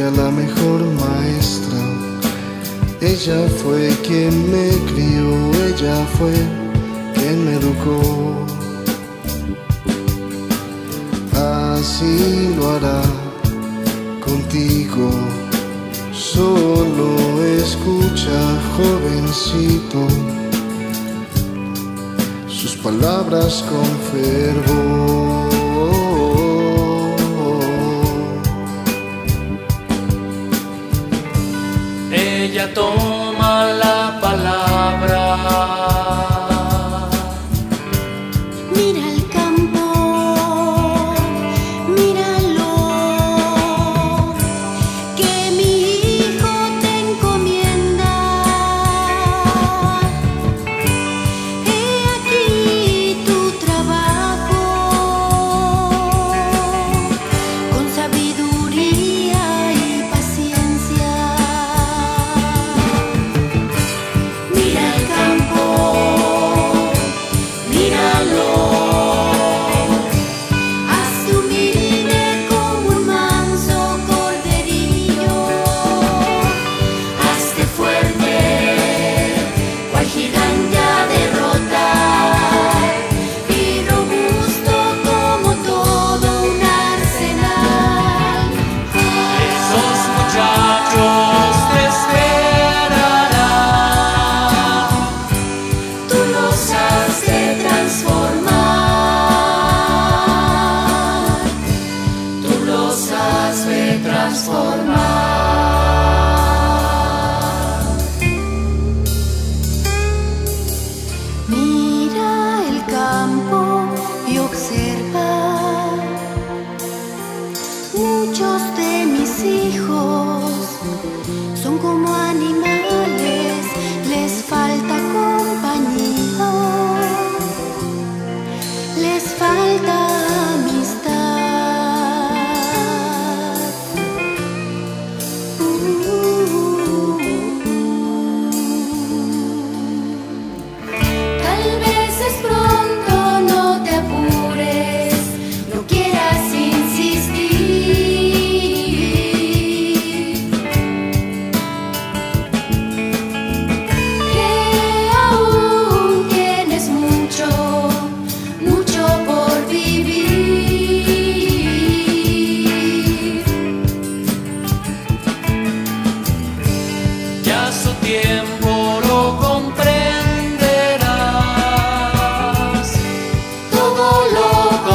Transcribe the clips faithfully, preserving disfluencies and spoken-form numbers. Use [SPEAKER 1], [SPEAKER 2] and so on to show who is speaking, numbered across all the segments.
[SPEAKER 1] ella la mejor maestra. Ella fue quien me crió, ella fue quien me educó. Así lo hará contigo. Solo escucha, jovencito, sus palabras con fervor.
[SPEAKER 2] Ella toma la palabra.
[SPEAKER 3] Mira el campo, míralo, que mi hijo te encomienda. He aquí tu trabajo, con sabiduría y paciencia. Mira el campo, míralo, hazte humilde como un manso corderillo, hazte fuerte, cual gigante a derrotar, y robusto como todo un arsenal.
[SPEAKER 2] Esos muchachos te esperarán.
[SPEAKER 3] Tú los has de transformar, tú los has de transformar. Mira el campo y observa, muchos de mis hijos son como animales, les falta compañía, les falta amistad. Uh, Tal vez es pronto, no te apures, no quieras insistir, que aún tienes mucho, mucho por vivir.
[SPEAKER 2] Ya su tiempo lo comprenderás.
[SPEAKER 3] Todo lo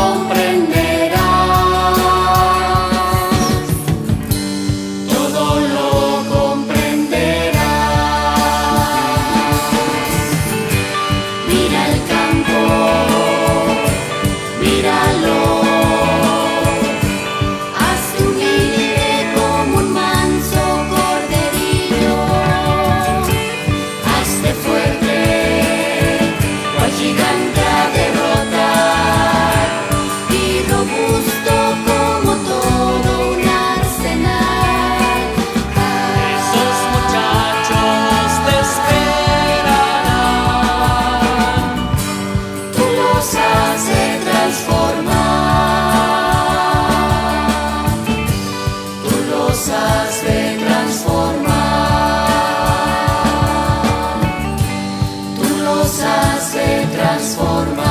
[SPEAKER 3] comprenderás, todo lo comprenderás. Mira el campo, míralo, hazte humilde como un manso corderillo, hazte fuerte, cual gigante a derrotar, y robusto como todo un arsenal.
[SPEAKER 2] Esos muchachos te esperarán.
[SPEAKER 3] Tú los has de transformar, tú los has de transformar, tú los has de transformar.